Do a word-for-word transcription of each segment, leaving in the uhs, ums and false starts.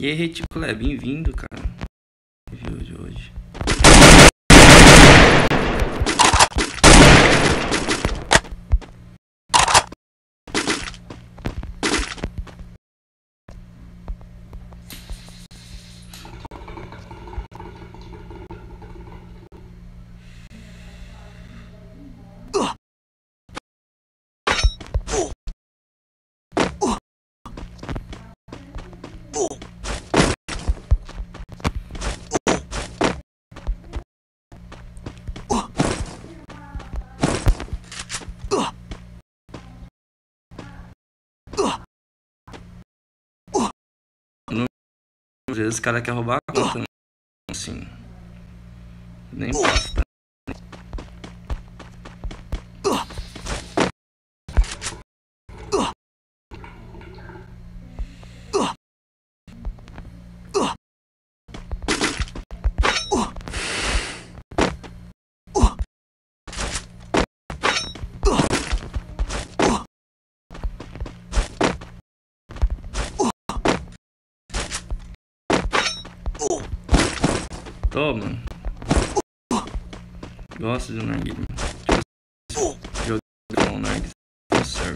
E aí, Reticulé, bem-vindo, cara. Review de hoje. Às vezes o cara quer roubar a conta, né? Assim, nem basta. Toma. Gosto de um narguilha. Tipo, jogar um narguilha não serve.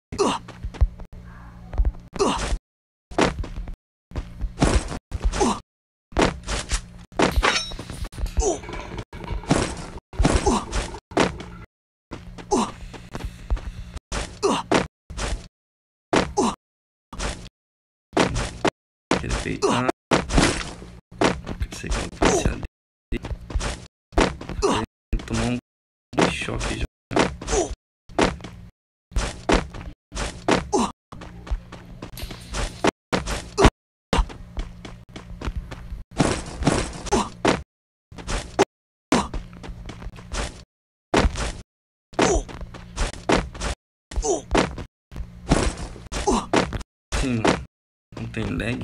Aquele peitar. Sei que ela pode ser ali. Tomou um choque já. Sim, não tem lag.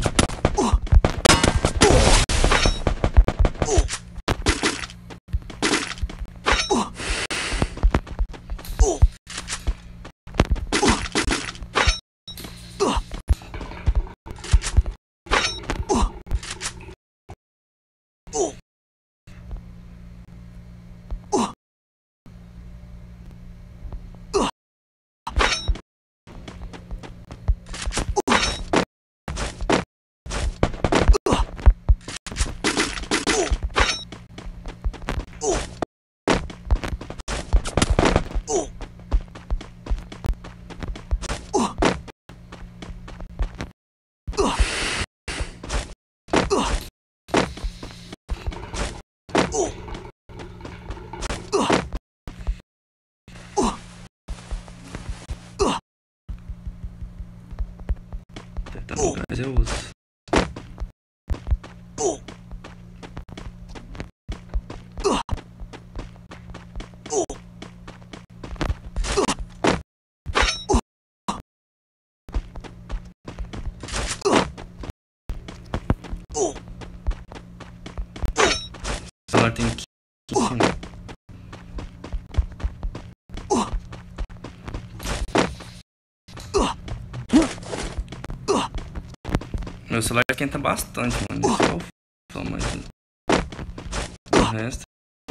No gás eu uso. O celular tem que ensinar. Meu celular esquenta bastante, mano. Isso é o f... mas o resto...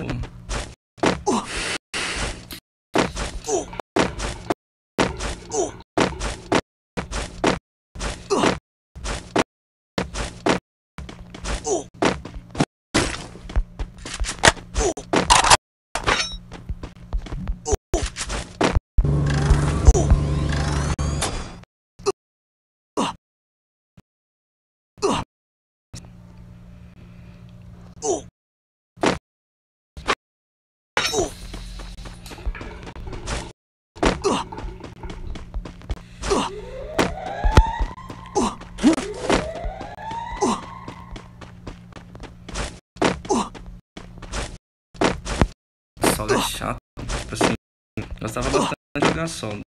Sol é chato, tipo assim, gostava bastante de jogar sol.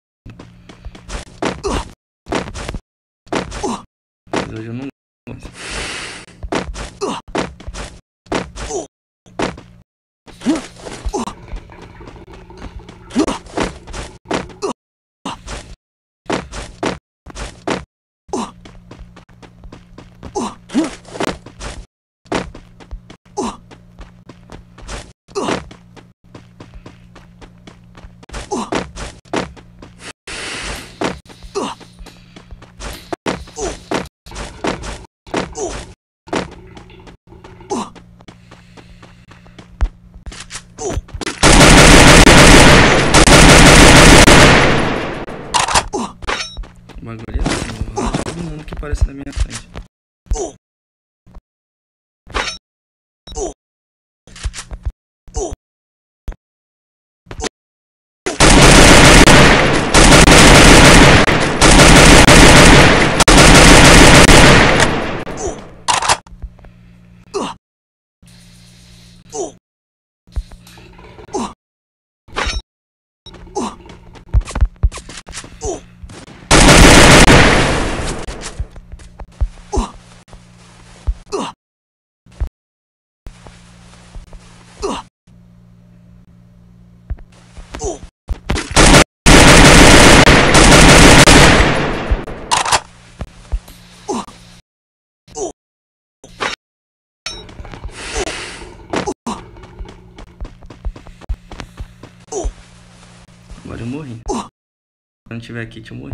Mas hoje eu não gosto. Oh! O bagulho é assim, eu rato todo mundo que aparece na minha frente. Agora eu morri. Quando tiver kit eu morri.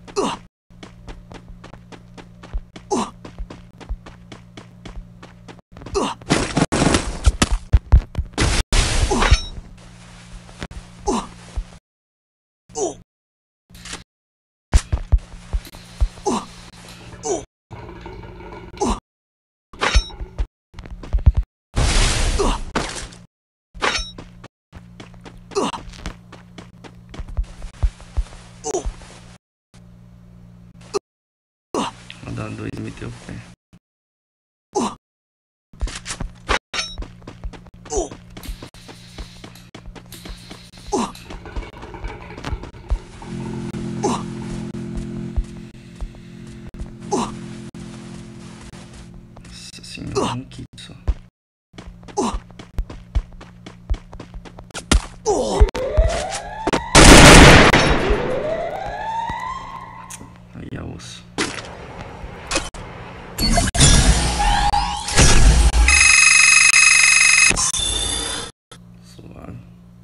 Vou dar dois e meter o pé. Nossa senhora, um kit só. Aí é osso. Suave.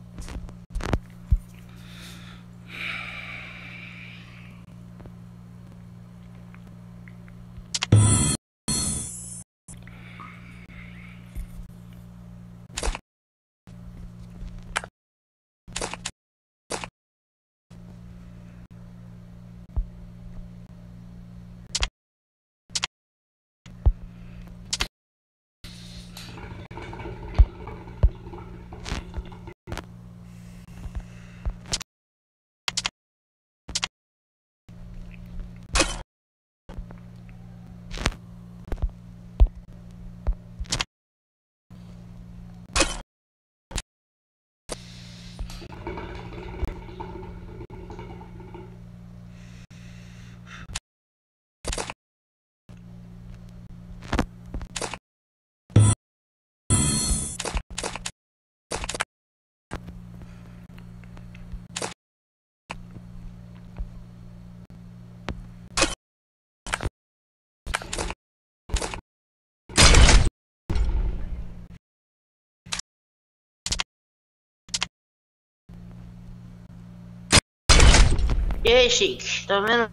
E aí, Chique, tá vendo?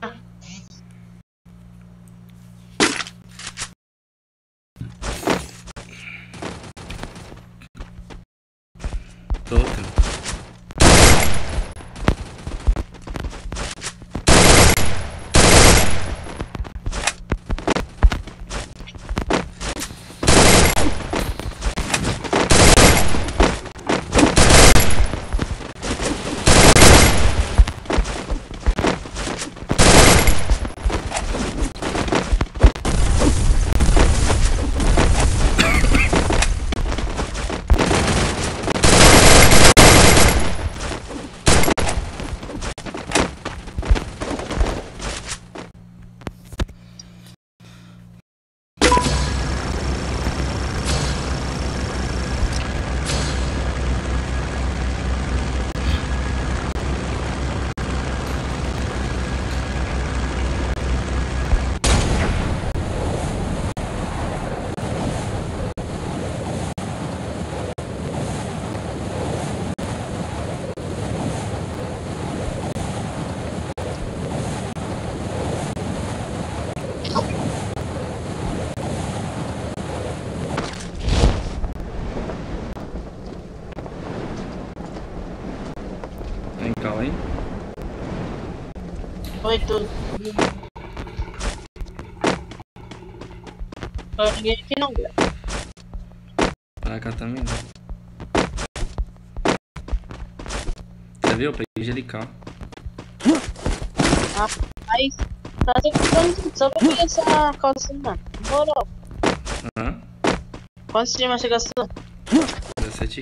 Tô, cara. Tem cal, hein? Oi, tudo. Só ninguém aqui não grava. Pra cá também não. Você viu? Eu peguei angelical. Ah, mas tá tentando só pra pegar essa calcinha, mano. Moral. Aham. Quanto de mais você gastou? dezessete.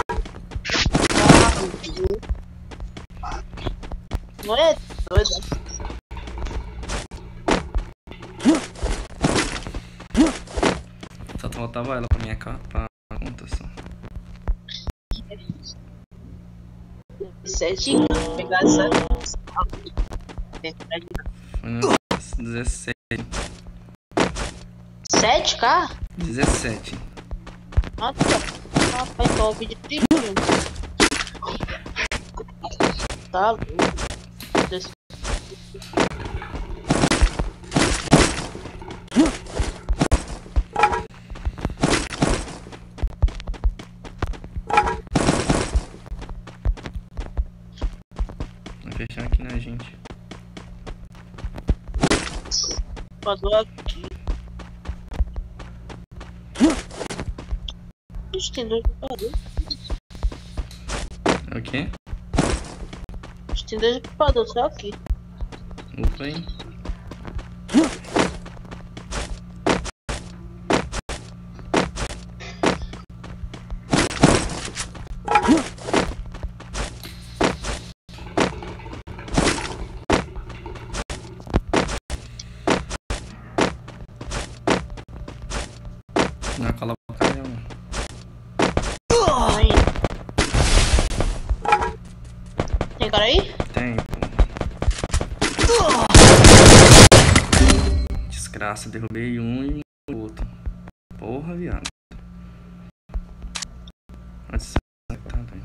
Não é doido. Só faltava ela pra minha ca- pra conta só. Sete pegar essa. Foi no dezessete. Sete K? dezessete. Ah, tá. Ah, vai então o vídeo direitinho. Tá louco. Des- Vai fechar aqui na gente. Passou aqui. Ixi, tem dois equipadores. É o quê? Ixi, tem dois equipadores só aqui. Upa aí. Não, cala a boca, mano. Aí. Tem cara aí? Tem, pô. Desgraça, derrubei um e o outro. Porra, viado. Onde você tá, velho?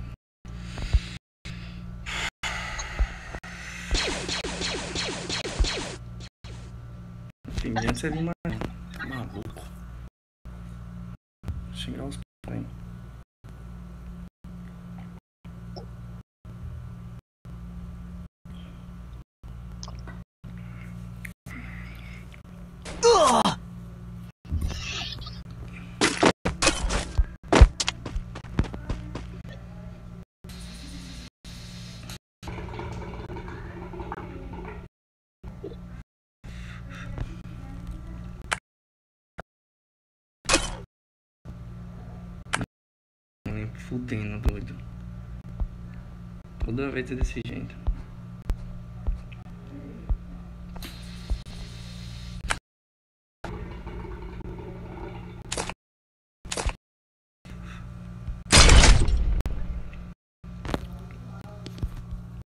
Enfim, de onde você viu mais? Maluco. Xingar os p***, hein? Nem fudendo, doido. Toda vez é desse jeito.